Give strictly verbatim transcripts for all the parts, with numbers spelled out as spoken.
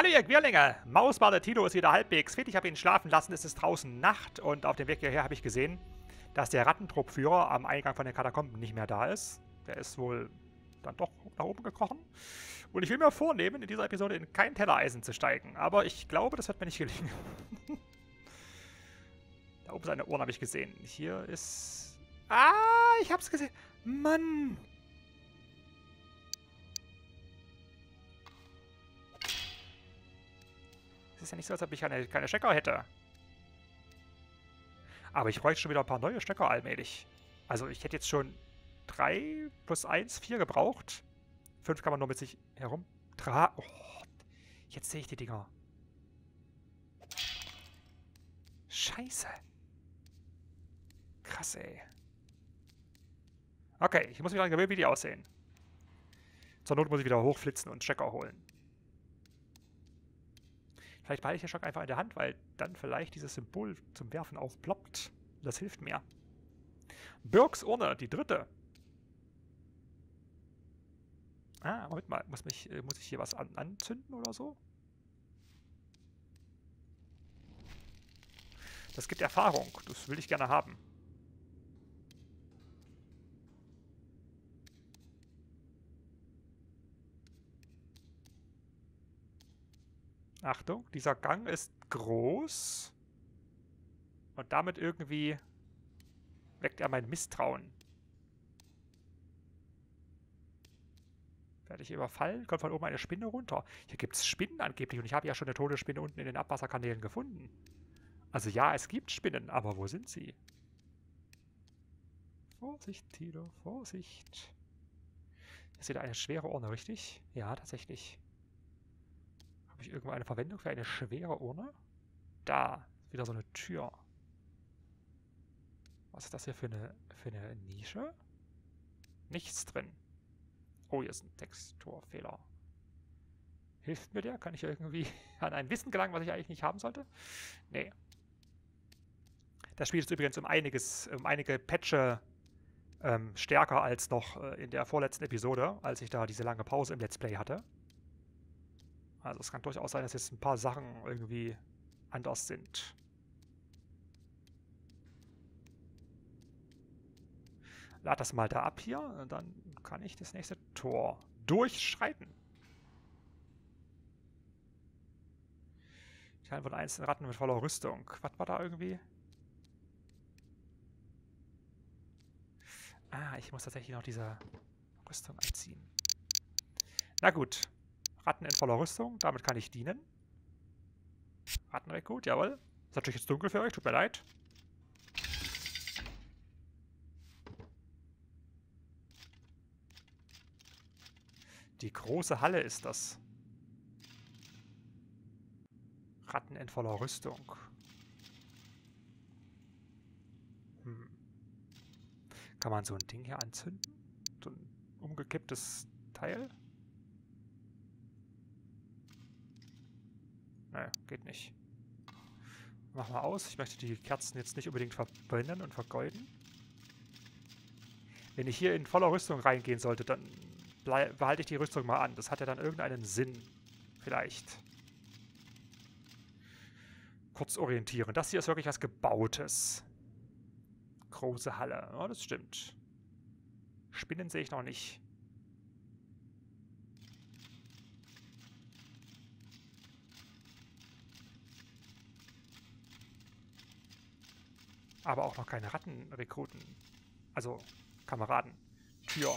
Hallo ihr Quirlinge! Mausbar der Tilo ist wieder halbwegs fit. Ich habe ihn schlafen lassen. Es ist draußen Nacht und auf dem Weg hierher habe ich gesehen, dass der Rattentruppführer am Eingang von den Katakomben nicht mehr da ist. Der ist wohl dann doch nach oben gekrochen. Und ich will mir vornehmen, in dieser Episode in kein Tellereisen zu steigen. Aber ich glaube, das wird mir nicht gelingen. Da oben ist eine Urne, habe ich gesehen. Hier ist... Ah, ich hab's gesehen. Mann! Es ist ja nicht so, als ob ich keine, keine Stecker hätte. Aber ich bräuchte schon wieder ein paar neue Stecker allmählich. Also ich hätte jetzt schon drei plus eins, vier gebraucht. fünf kann man nur mit sich herum. Tra oh, jetzt sehe ich die Dinger. Scheiße. Krass, ey. Okay, ich muss mich daran gewöhnen, wie die aussehen. Zur Not muss ich wieder hochflitzen und Stecker holen. Vielleicht behalte ich den Stock einfach in der Hand, weil dann vielleicht dieses Symbol zum Werfen aufploppt. Das hilft mir. Birks Urne, die dritte. Ah, Moment mal. Muss, mich, muss ich hier was an, anzünden oder so? Das gibt Erfahrung. Das will ich gerne haben. Achtung, dieser Gang ist groß. Und damit irgendwie weckt er mein Misstrauen. Werde ich überfallen? Kommt von oben eine Spinne runter. Hier gibt es Spinnen angeblich. Und ich habe ja schon eine tote Spinne unten in den Abwasserkanälen gefunden. Also ja, es gibt Spinnen. Aber wo sind sie? Vorsicht, Tilo. Vorsicht. Hier ist wieder eine schwere Urne, richtig? Ja, tatsächlich. Habe ich irgendwo eine Verwendung für eine schwere Urne? Da. Wieder so eine Tür. Was ist das hier für eine, für eine Nische? Nichts drin. Oh, hier ist ein Texturfehler. Hilft mir der? Kann ich irgendwie an ein Wissen gelangen, was ich eigentlich nicht haben sollte? Nee. Das Spiel ist übrigens um einiges, um einige Patche ähm, stärker als noch äh, in der vorletzten Episode, als ich da diese lange Pause im Let's Play hatte. Also es kann durchaus sein, dass jetzt ein paar Sachen irgendwie anders sind. Lad das mal da ab hier, und dann kann ich das nächste Tor durchschreiten. Ich halte von einzelnen Ratten mit voller Rüstung. Was war da irgendwie? Ah, ich muss tatsächlich noch diese Rüstung anziehen. Na gut. Ratten in voller Rüstung, damit kann ich dienen. Rattenrekrut, jawohl. Ist natürlich jetzt dunkel für euch, tut mir leid. Die große Halle ist das. Ratten in voller Rüstung. Hm. Kann man so ein Ding hier anzünden? So ein umgekipptes Teil? Ne, geht nicht. Machen wir aus. Ich möchte die Kerzen jetzt nicht unbedingt verbrennen und vergeuden. Wenn ich hier in voller Rüstung reingehen sollte, dann behalte ich die Rüstung mal an. Das hat ja dann irgendeinen Sinn. Vielleicht. Kurz orientieren. Das hier ist wirklich was Gebautes. Große Halle. Ja, das stimmt. Spinnen sehe ich noch nicht. Aber auch noch keine Rattenrekruten. Also, Kameraden. Tür.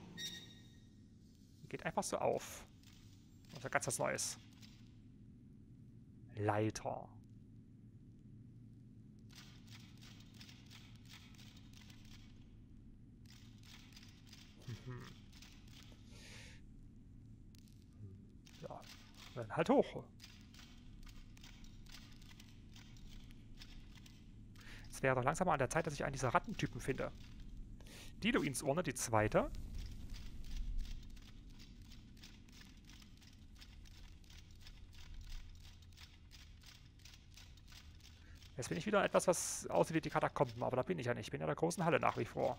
Geht einfach so auf. Das ist ja ganz was Neues. Leiter. Mhm. Ja, dann halt hoch. Es wäre doch langsam mal an der Zeit, dass ich einen dieser Rattentypen finde. Diluins Urne, die zweite. Jetzt bin ich wieder etwas, was aussieht wie die Katakomben, aber da bin ich ja nicht. Ich bin in der großen Halle nach wie vor.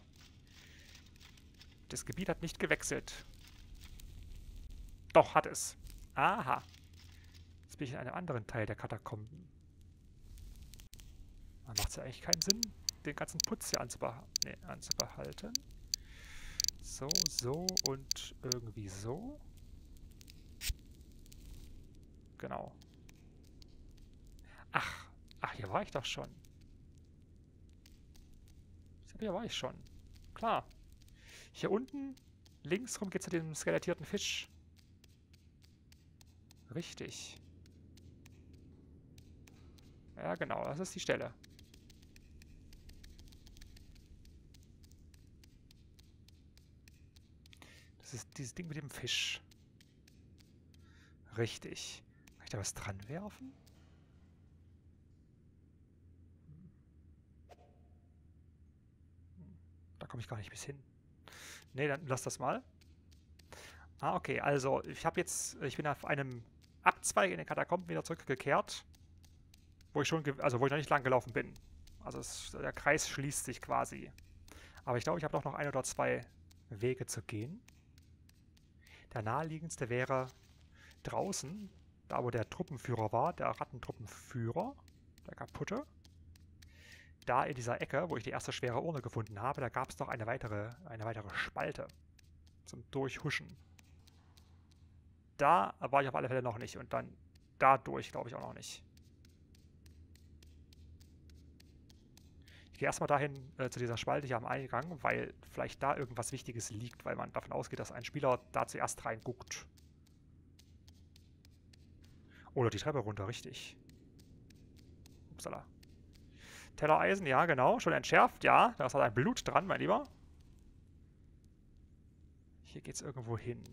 Das Gebiet hat nicht gewechselt. Doch, hat es. Aha. bin ich in einem anderen Teil der Katakomben. Da macht es ja eigentlich keinen Sinn, den ganzen Putz hier anzubeha nee, anzubehalten. So, so und irgendwie so. Genau. Ach, ach, hier war ich doch schon. Hier war ich schon. Klar. Hier unten, links rum geht es zu dem skelettierten Fisch. Richtig. Ja, genau, das ist die Stelle. Das ist dieses Ding mit dem Fisch. Richtig. Kann ich da was dran werfen? Da komme ich gar nicht bis hin. Ne, dann lass das mal. Ah, okay, also ich habe jetzt, ich bin auf einem Abzweig in den Katakomben wieder zurückgekehrt, wo ich schon, also wo ich noch nicht lang gelaufen bin. Also es, der Kreis schließt sich quasi. Aber ich glaube, ich habe doch noch ein oder zwei Wege zu gehen. Der naheliegendste wäre draußen, da wo der Truppenführer war, der Rattentruppenführer, der kaputte. Da in dieser Ecke, wo ich die erste schwere Urne gefunden habe, da gab es noch eine weitere, eine weitere Spalte zum Durchhuschen. Da war ich auf alle Fälle noch nicht und dann dadurch glaube ich auch noch nicht. Ich gehe erstmal dahin äh, zu dieser Spalte hier am Eingang, weil vielleicht da irgendwas Wichtiges liegt, weil man davon ausgeht, dass ein Spieler da zuerst reinguckt. Oder die Treppe runter, richtig. Upsala. Tellereisen, ja, genau. Schon entschärft, ja. Da ist halt ein Blut dran, mein Lieber. Hier geht's irgendwo hin.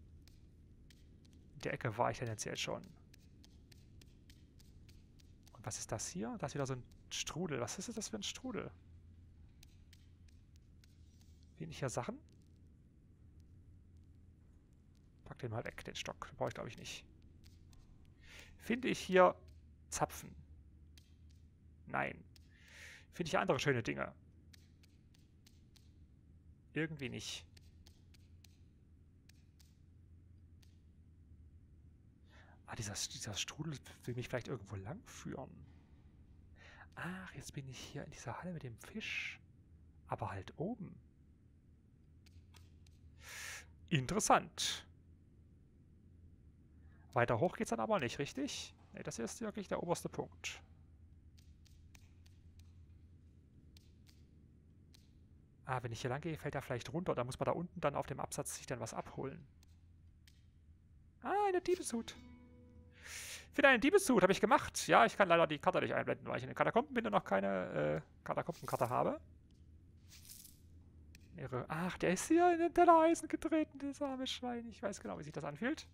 In der Ecke war ich tendenziell schon. Und was ist das hier? Das ist wieder so ein Strudel. Was ist das für ein Strudel? Finde ich hier Sachen? Pack den mal weg, den Stock. Den brauche ich, glaube ich, nicht. Finde ich hier Zapfen? Nein. Finde ich hier andere schöne Dinge? Irgendwie nicht. Ah, dieser, dieser Strudel will mich vielleicht irgendwo lang führen. Ach, jetzt bin ich hier in dieser Halle mit dem Fisch. Aber halt oben. Interessant. Weiter hoch geht's dann aber nicht, richtig? Ne, das ist wirklich der oberste Punkt. Ah, wenn ich hier lang gehe, fällt er vielleicht runter. Da muss man da unten dann auf dem Absatz sich dann was abholen. Ah, eine Diebeshut. Finde einen Diebeshut, habe ich gemacht. Ja, ich kann leider die Karte nicht einblenden, weil ich in den Katakomben bin und noch keine äh, Katakombenkarte habe. Ihre, ach, der ist hier in den Tellereisen getreten, das arme Schwein. Ich weiß genau, wie sich das anfühlt.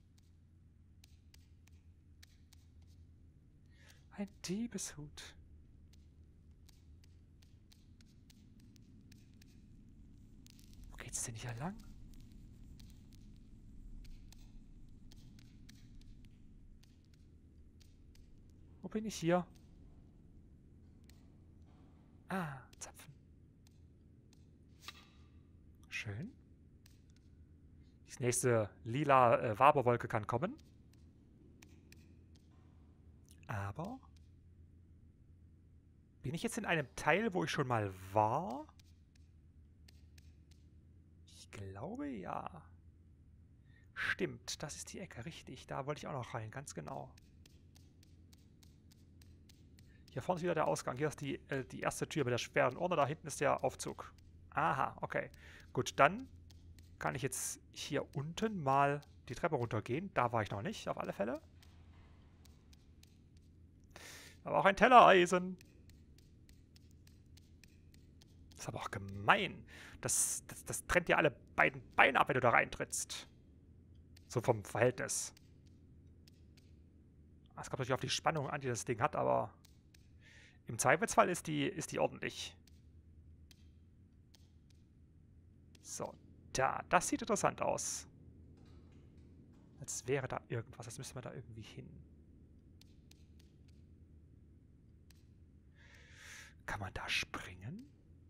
Ein Diebeshut. Wo geht's denn hier lang? Wo bin ich hier? Ah, Zapfen. Schön. Die nächste lila äh, Waberwolke kann kommen. Aber bin ich jetzt in einem Teil, wo ich schon mal war? Ich glaube, ja. Stimmt, das ist die Ecke, richtig. Da wollte ich auch noch rein, ganz genau. Hier vorne ist wieder der Ausgang. Hier ist die, äh, die erste Tür mit der schweren Urne. Da hinten ist der Aufzug. Aha, okay. Gut, dann kann ich jetzt hier unten mal die Treppe runtergehen. Da war ich noch nicht, auf alle Fälle. Aber auch ein Tellereisen. Das ist aber auch gemein. Das, das, das trennt dir alle beiden Beine ab, wenn du da reintrittst. So vom Verhältnis. Es kommt natürlich auf die Spannung an, die das Ding hat, aber im Zweifelsfall ist die, ist die ordentlich. So, da. Das sieht interessant aus. Als wäre da irgendwas. Als müsste man da irgendwie hin. Kann man da springen?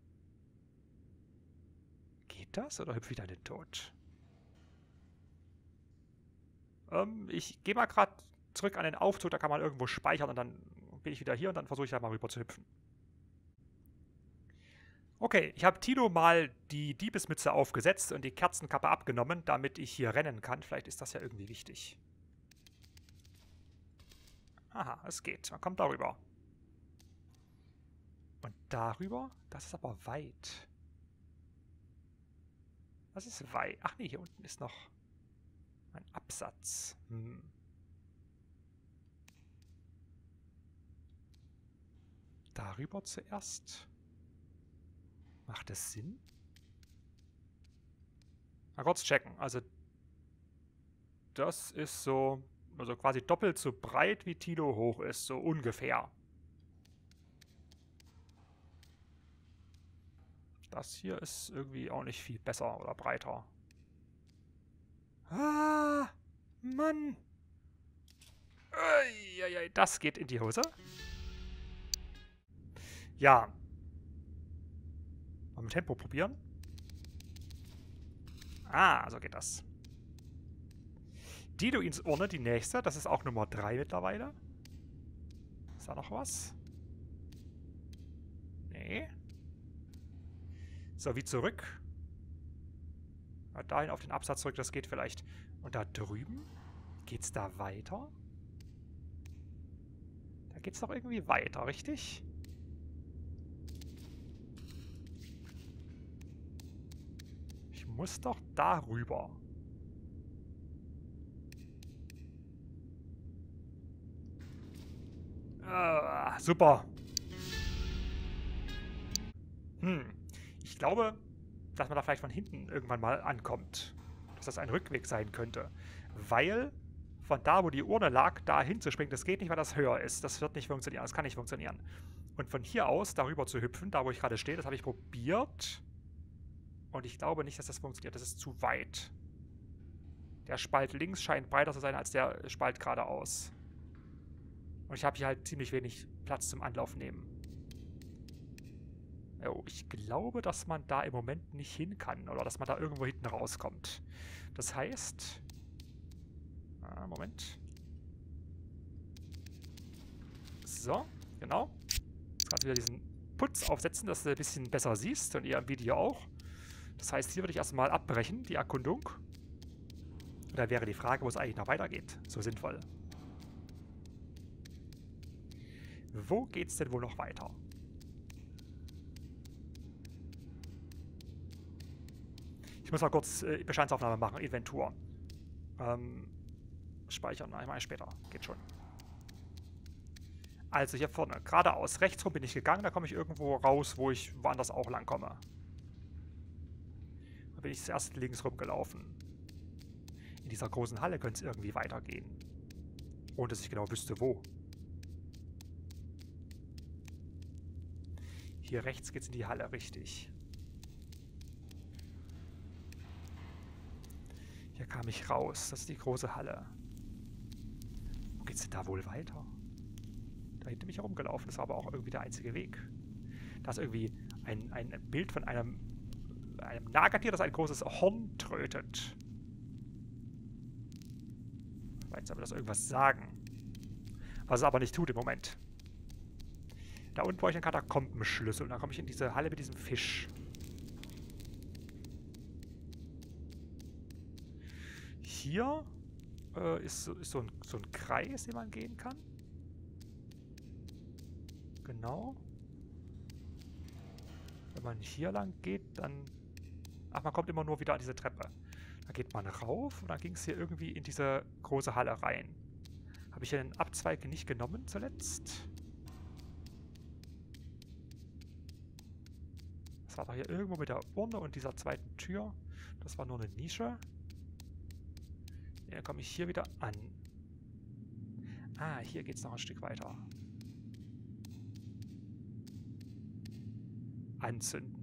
Geht das? Oder hüpfe ich da in den Tod? Ähm, ich gehe mal gerade zurück an den Aufzug, da kann man irgendwo speichern und dann bin ich wieder hier und dann versuche ich da mal rüber zu hüpfen. Okay, ich habe Tilo mal die Diebesmütze aufgesetzt und die Kerzenkappe abgenommen, damit ich hier rennen kann. Vielleicht ist das ja irgendwie wichtig. Aha, es geht. Man kommt darüber. Und darüber? Das ist aber weit. Was ist weit? Ach nee, hier unten ist noch ein Absatz. Hm. Darüber zuerst. Macht das Sinn? Mal kurz checken. Also das ist so, also quasi doppelt so breit wie Tilo hoch ist, so ungefähr. Das hier ist irgendwie auch nicht viel besser oder breiter. Ah, Mann. Eieiei, das geht in die Hose. Ja. Mal mit Tempo probieren. Ah, so geht das. Dido ins Urne, die nächste. Das ist auch Nummer drei mittlerweile. Ist da noch was? Nee. So, wie zurück. Ja, dahin auf den Absatz zurück, das geht vielleicht. Und da drüben? Geht's da weiter? Da geht's doch irgendwie weiter, richtig? Ich muss doch darüber. Ah, super. Hm. Ich glaube, dass man da vielleicht von hinten irgendwann mal ankommt. Dass das ein Rückweg sein könnte. Weil von da, wo die Urne lag, da hinzuspringen, das geht nicht, weil das höher ist. Das wird nicht funktionieren. Das kann nicht funktionieren. Und von hier aus darüber zu hüpfen, da wo ich gerade stehe, das habe ich probiert. Und ich glaube nicht, dass das funktioniert. Das ist zu weit. Der Spalt links scheint breiter zu sein als der Spalt geradeaus. Und ich habe hier halt ziemlich wenig Platz zum Anlauf nehmen. Oh, ich glaube, dass man da im Moment nicht hin kann. Oder dass man da irgendwo hinten rauskommt. Das heißt... Ah, Moment. So, genau. Jetzt kannst du wieder diesen Putz aufsetzen, dass du ein bisschen besser siehst. Und ihr im Video auch. Das heißt, hier würde ich erstmal abbrechen, die Erkundung. Und da wäre die Frage, wo es eigentlich noch weitergeht. So sinnvoll. Wo geht's denn wohl noch weiter? Ich muss mal kurz äh, Bestandsaufnahme machen, Inventur. Ähm, speichern, einmal später. Geht schon. Also hier vorne, geradeaus. Rechts rum bin ich gegangen, da komme ich irgendwo raus, wo ich woanders auch lang komme. Da bin ich zuerst links rum gelaufen. In dieser großen Halle könnte es irgendwie weitergehen. Ohne dass ich genau wüsste, wo. Hier rechts geht es in die Halle, richtig. Hier kam ich raus. Das ist die große Halle. Wo geht's denn da wohl weiter? Da hinter mich herumgelaufen. Das war aber auch irgendwie der einzige Weg. Da ist irgendwie ein, ein Bild von einem, einem Nagetier, das ein großes Horn trötet. Vielleicht soll mir das irgendwas sagen. Was es aber nicht tut im Moment. Da unten brauche ich einen Katakombenschlüssel. Und dann komme ich in diese Halle mit diesem Fisch. Hier äh, ist, so, ist so, ein, so ein Kreis, den man gehen kann. Genau. Wenn man hier lang geht, dann... Ach, man kommt immer nur wieder an diese Treppe. Da geht man rauf und dann ging es hier irgendwie in diese große Halle rein. Habe ich hier den Abzweig nicht genommen zuletzt? Das war doch hier irgendwo mit der Urne und dieser zweiten Tür. Das war nur eine Nische. Ja, dann komme ich hier wieder an. Ah, hier geht es noch ein Stück weiter. Anzünden.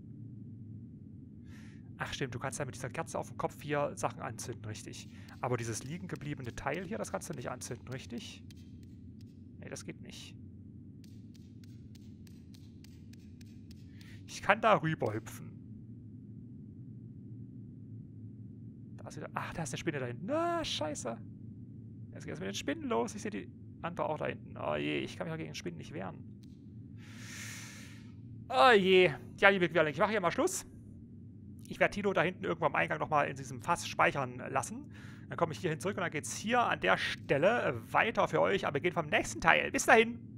Ach stimmt, du kannst ja mit dieser Kerze auf dem Kopf hier Sachen anzünden, richtig. Aber dieses liegen gebliebene Teil hier, das kannst du nicht anzünden, richtig? Nee, das geht nicht. Ich kann da rüber hüpfen. Da ist wieder... Ach, da ist eine Spinne da hinten. Ah, scheiße. Jetzt geht es mit den Spinnen los. Ich sehe die andere auch da hinten. Oh je, ich kann mich auch gegen Spinnen nicht wehren. Oh je. Ja, liebe Querling, ich mache hier mal Schluss. Ich werde Tilo da hinten irgendwo am Eingang nochmal in diesem Fass speichern lassen. Dann komme ich hier hin zurück und dann geht es hier an der Stelle weiter für euch. Aber wir gehen vom nächsten Teil. Bis dahin.